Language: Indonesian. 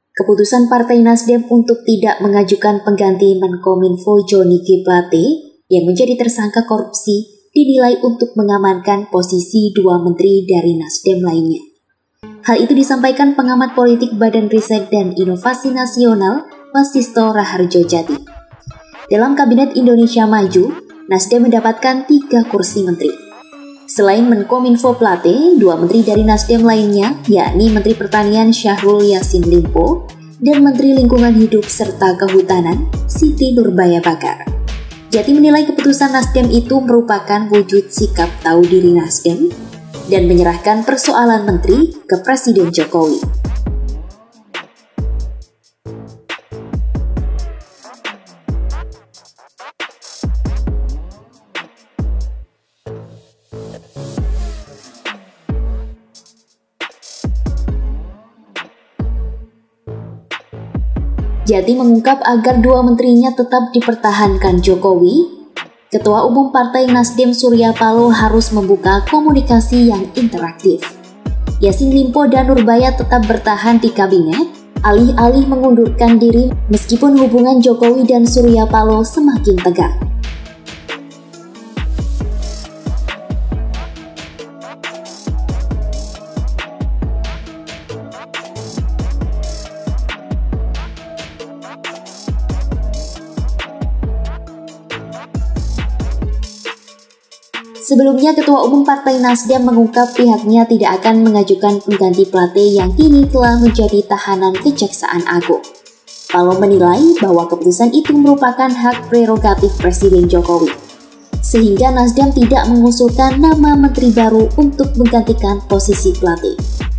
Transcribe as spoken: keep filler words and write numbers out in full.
Keputusan Partai Nasdem untuk tidak mengajukan pengganti Menkominfo Johnny G. Plate yang menjadi tersangka korupsi dinilai untuk mengamankan posisi dua menteri dari Nasdem lainnya. Hal itu disampaikan pengamat politik Badan Riset dan Inovasi Nasional Wasisto Raharjo Jati. Dalam Kabinet Indonesia Maju, Nasdem mendapatkan tiga kursi menteri. Selain Menkominfo Plate, dua menteri dari Nasdem lainnya, yakni Menteri Pertanian Syahrul Yassin Limpo dan Menteri Lingkungan Hidup serta Kehutanan Siti Nurbaya Bakar. Jati menilai keputusan Nasdem itu merupakan wujud sikap tahu diri Nasdem dan menyerahkan persoalan menteri ke Presiden Jokowi. Jati mengungkap agar dua menterinya tetap dipertahankan Jokowi, Ketua Umum Partai Nasdem Surya Paloh harus membuka komunikasi yang interaktif. Yassin Limpo dan Nurbaya tetap bertahan di kabinet, alih-alih mengundurkan diri meskipun hubungan Jokowi dan Surya Paloh semakin tegang. Sebelumnya, Ketua Umum Partai Nasdem mengungkap pihaknya tidak akan mengajukan pengganti Plate yang kini telah menjadi tahanan Kejaksaan Agung. Paloh menilai bahwa keputusan itu merupakan hak prerogatif Presiden Jokowi, sehingga Nasdem tidak mengusulkan nama menteri baru untuk menggantikan posisi Plate.